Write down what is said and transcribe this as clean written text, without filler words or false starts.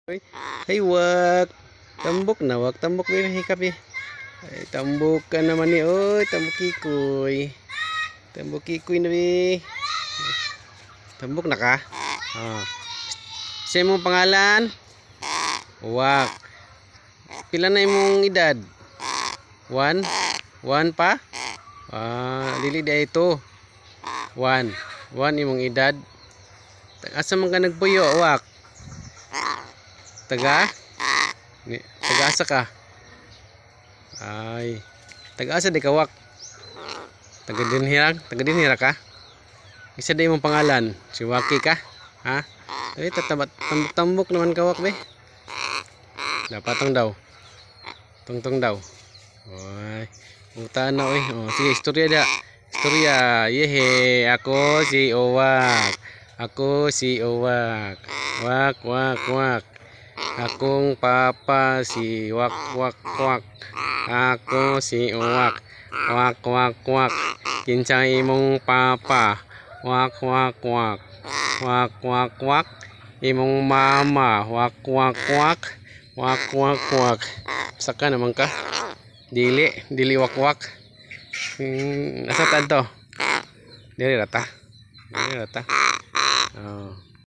Ay, wag. Tambok na, wag. Tambok din hikap eh. Ay, tambok ka naman ni. Oy, tambok kikoy. Tambok kikoy na eh. Tambok na ka? Oh. Sa imong pangalan? Wag. Pila na imong edad? 1? 1 pa? Dili di ito. 1. 1 imong edad. Asa man ka nagpuyo, wak? Taga asa ka? Ay, taga asa di ka, wak? Taga dinhira ka? Isa di imong pangalan, si Waki ka? Ha? Ay, tambok naman ka, wak be. Dapatong daw. Tungtong daw. Oy, utan na oy. Oh, sige, istorya da. Istorya. Yehe, ako si Owak. Ako si Owak. Wak, wak, wak. Akong papa si Wak, wak, wak. Ako si Owak. Wak, wak, wak. Kinsa imong papa? Wak, wak, wak. Wak, wak, wak. Imong mama. Wak, wak, wak. Wak, wak, wak. Saka naman ka? Dili wak, wak. Asa tad to? Dili rata. Oh.